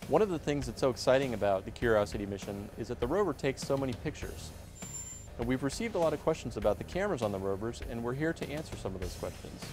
One of the things that's so exciting about the Curiosity mission is that the rover takes so many pictures. And we've received a lot of questions about the cameras on the rovers, and we're here to answer some of those questions.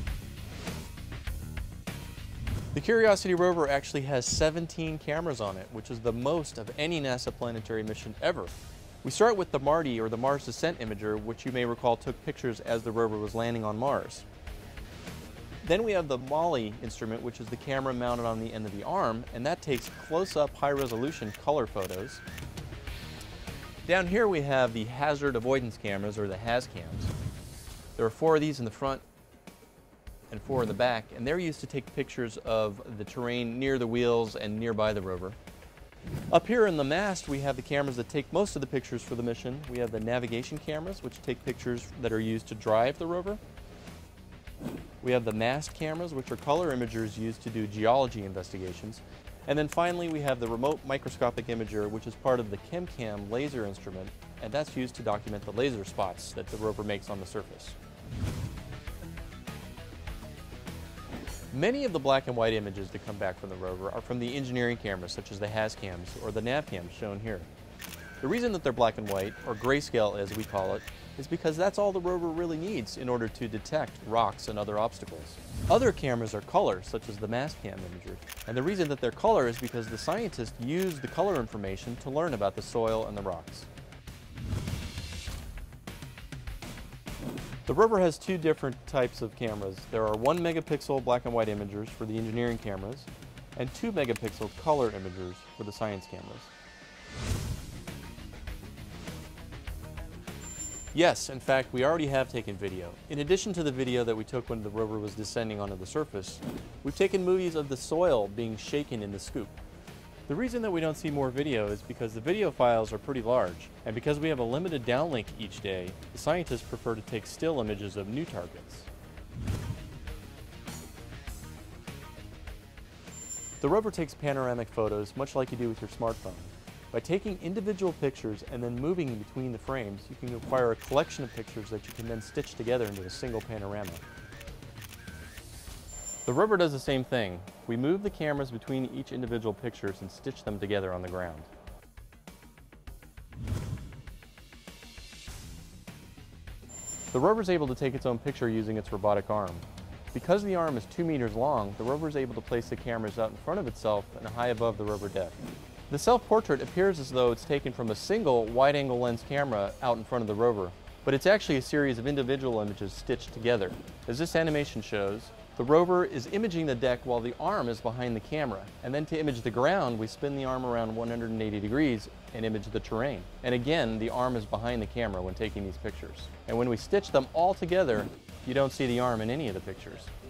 The Curiosity rover actually has 17 cameras on it, which is the most of any NASA planetary mission ever. We start with the MARDI, or the Mars Descent Imager, which you may recall took pictures as the rover was landing on Mars. Then we have the MALI instrument, which is the camera mounted on the end of the arm, and that takes close-up, high-resolution color photos. Down here we have the hazard avoidance cameras, or the HAZCAMs. There are 4 of these in the front and 4 in the back, and they're used to take pictures of the terrain near the wheels and nearby the rover. Up here in the mast, we have the cameras that take most of the pictures for the mission. We have the navigation cameras, which take pictures that are used to drive the rover. We have the mast cameras, which are color imagers used to do geology investigations. And then finally, we have the remote microscopic imager, which is part of the ChemCam laser instrument, and that's used to document the laser spots that the rover makes on the surface. Many of the black and white images that come back from the rover are from the engineering cameras, such as the HAZCAMs or the NavCams shown here. The reason that they're black and white, or grayscale as we call it, is because that's all the rover really needs in order to detect rocks and other obstacles. Other cameras are color, such as the MASTCAM imager, and the reason that they're color is because the scientists use the color information to learn about the soil and the rocks. The rover has 2 different types of cameras. There are 1 megapixel black and white imagers for the engineering cameras, and 2 megapixel color imagers for the science cameras. Yes, in fact, we already have taken video. In addition to the video that we took when the rover was descending onto the surface, we've taken movies of the soil being shaken in the scoop. The reason that we don't see more video is because the video files are pretty large, and because we have a limited downlink each day, the scientists prefer to take still images of new targets. The rover takes panoramic photos, much like you do with your smartphone. By taking individual pictures and then moving between the frames, you can acquire a collection of pictures that you can then stitch together into a single panorama. The rover does the same thing. We move the cameras between each individual pictures and stitch them together on the ground. The rover is able to take its own picture using its robotic arm. Because the arm is 2 meters long, the rover is able to place the cameras out in front of itself and high above the rover deck. The self-portrait appears as though it's taken from a single wide-angle lens camera out in front of the rover, but it's actually a series of individual images stitched together. As this animation shows, the rover is imaging the deck while the arm is behind the camera, and then to image the ground, we spin the arm around 180 degrees and image the terrain. And again, the arm is behind the camera when taking these pictures. And when we stitch them all together, you don't see the arm in any of the pictures.